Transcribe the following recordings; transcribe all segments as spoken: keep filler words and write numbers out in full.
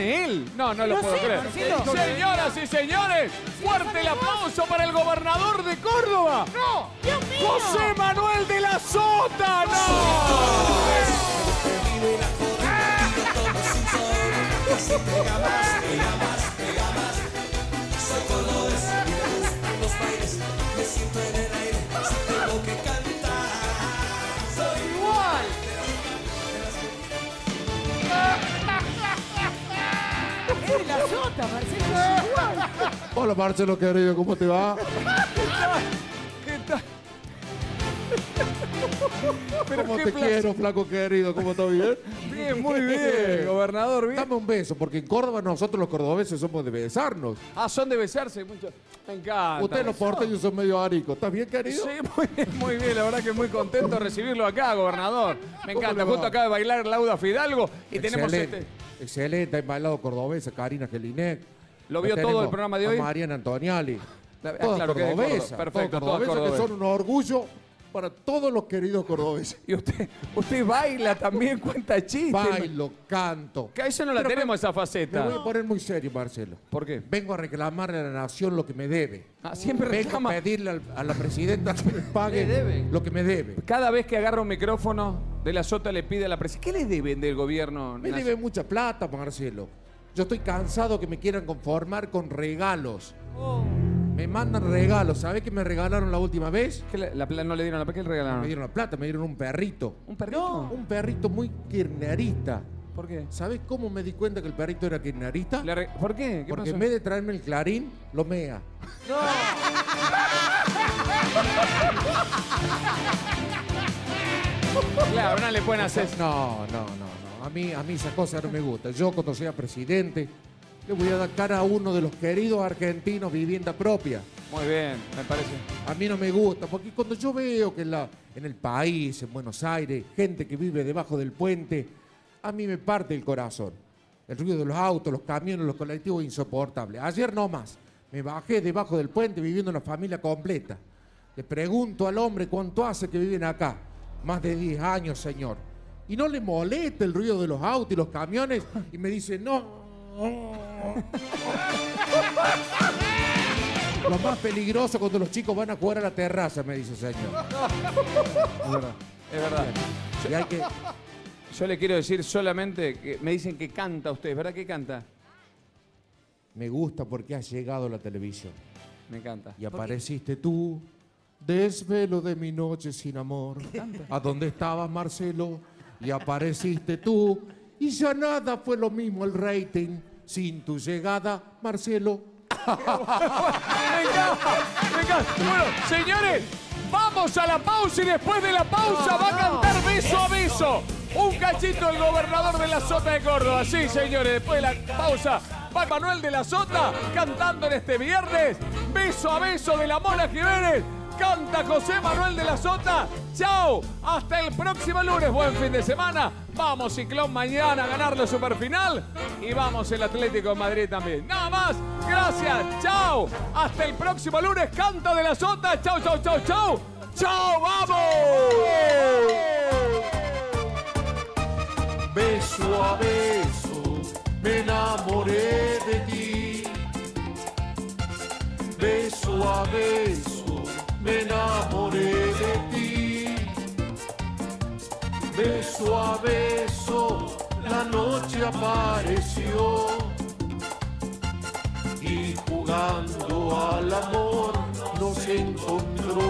¿Viene él? No, no lo No puedo sé, creer. Marcelo. Señoras y señores, fuerte el aplauso para el gobernador de Córdoba. ¡No! ¡Dios mío! José Manuel de la Sota. ¡No! ¡Igual! Es de la Sota, Marcelo. Es igual. Hola Marcelo querido, ¿cómo te va? ¿Qué tal? Pero ¿Cómo qué te placer. quiero, flaco querido? ¿Cómo estás bien? Bien, muy bien, gobernador, bien. Dame un beso, porque en Córdoba nosotros los cordobeses somos de besarnos. Ah, son de besarse mucho. Me encanta. Ustedes los porteños son medio aricos. ¿Estás bien, querido? Sí, muy bien, muy bien. La verdad que muy contento de recibirlo acá, gobernador. Me encanta. le va? Justo acaba de bailar Lauda Fidalgo y tenemos Excelente. este... Excelente, hay bailado cordobesa, Karina Gelinek. ¿Lo vio todo el programa de hoy? A Mariana Antoniali. Ah, Todas claro que es de cordobesas. Córdoba. Perfecto, todas todas cordobesas que cordobesas. son un orgullo para todos los queridos cordobeses. Y usted, usted baila también, cuenta chistes. Bailo, canto. Que a eso no la Pero me- tenemos esa Me faceta. voy a poner muy serio, Marcelo. ¿Por qué? Vengo a reclamarle a la nación lo que me debe. Ah, siempre Vengo reclama. a pedirle al- a la presidenta que me pague Le debe. lo que me debe. Cada vez que agarra un micrófono de la Sota le pide a la presidencia. ¿Qué le deben del gobierno? Me nacional? debe mucha plata, Marcelo. Yo estoy cansado que me quieran conformar con regalos. Me mandan regalos. ¿Sabés qué me regalaron la última vez? ¿Qué le- la pla- no le dieron la plata? ¿Qué le regalaron? Me dieron la plata, me dieron un perrito. ¿Un perrito? Un perrito muy kirchnerista. ¿Por qué? ¿Sabés cómo me di cuenta que el perrito era kirchnerista? Le re- ¿Por qué? ¿Qué Porque pasó? en vez de traerme el Clarín, lo mea. Claro, no le pueden hacer. No, no, no, no. A mí, a mí esas cosas no me gustan. Yo cuando sea presidente le voy a dar cara a uno de los queridos argentinos vivienda propia. Muy bien, me parece. A mí no me gusta, porque cuando yo veo que en, la, en el país, en Buenos Aires, gente que vive debajo del puente, a mí me parte el corazón. El ruido de los autos, los camiones, los colectivos, insoportable. Ayer no más, me bajé debajo del puente viviendo una familia completa. Le pregunto al hombre cuánto hace que viven acá. Más de diez años, señor. Y no le molesta el ruido de los autos y los camiones, y me dice, no. Lo más peligroso cuando los chicos van a jugar a la terraza, me dice el señor. Es verdad. Es verdad. Y hay que... Yo le quiero decir solamente que me dicen que canta usted, ¿verdad que canta? Me gusta porque has llegado a la televisión. Me encanta. Y apareciste tú, desvelo de mi noche sin amor. ¿A dónde estabas, Marcelo? Y apareciste tú, y ya nada fue lo mismo el rating. Sin tu llegada, Marcelo. Me encanta, me encanta. Bueno, señores, vamos a la pausa y después de la pausa va a cantar beso a beso. Un cachito el gobernador de la Sota de Córdoba. Sí, señores, después de la pausa va Manuel de la Sota cantando en este viernes. Beso a beso de la Mona Jiménez. Canta José Manuel de la Sota. Chao, hasta el próximo lunes. Buen fin de semana. Vamos Ciclón mañana a ganar la superfinal. Y vamos el Atlético de Madrid también. Nada más. Gracias. Chao. Hasta el próximo lunes. Canta de la Sota. Chao, chao, chao, chao. Chao, vamos. Beso a beso, me enamoré de ti. Beso a beso, me enamoré de ti. Beso a beso, la noche apareció. Y jugando al amor nos encontró.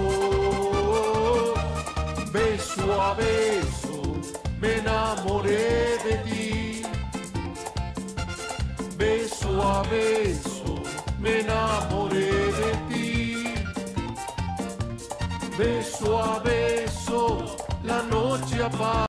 Beso a beso, me enamoré de ti. Beso a beso, me enamoré de ti. Beso a beso, la noche apaga.